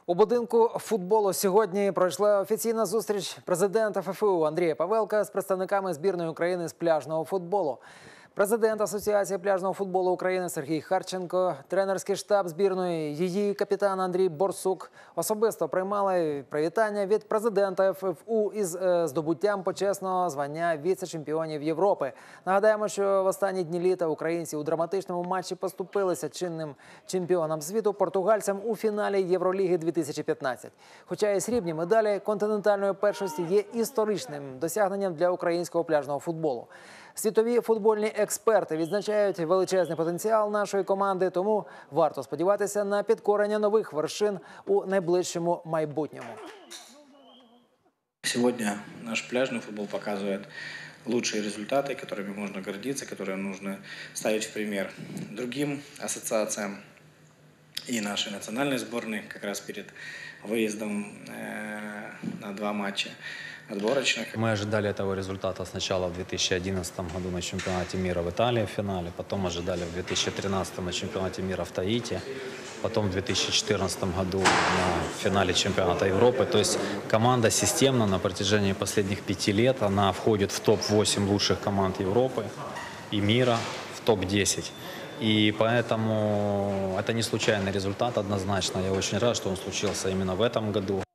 У будинку футболу сьогодні пройшла офіційна зустріч президента ФФУ Андрія Павелка з представниками збірної України з пляжного футболу. Президент Асоціації пляжного футболу України Сергій Харченко, тренерський штаб збірної, її капітан Андрій Борсук особисто приймали привітання від президента ФФУ із здобуттям почесного звання віце-чемпіонів Європи. Нагадаємо, що в останні дні літа українці у драматичному матчі поступилися чинним чемпіонам світу португальцям у фіналі Євроліги 2015. Хоча і срібні медалі континентальної першості є історичним досягненням для українського пляжного футболу. Світові футбольні експерти відзначають величезний потенціал нашої команди, тому варто сподіватися на підкорення нових вершин у найближчому майбутньому. Сегодня наш пляжный футбол показывает лучшие результаты, которыми можно гордиться, которые нужно ставить в пример другим ассоциациям и нашей национальной сборной как раз перед выездом на 2 матча отборочных. Мы ожидали этого результата сначала в 2011 году на чемпионате мира в Италии в финале, потом ожидали в 2013 на чемпионате мира в Таити, потом в 2014 году на финале чемпионата Европы. То есть команда системно на протяжении последних 5 лет, она входит в топ-8 лучших команд Европы и мира, в топ-10. И поэтому это не случайный результат однозначно. Я очень рад, что он случился именно в этом году.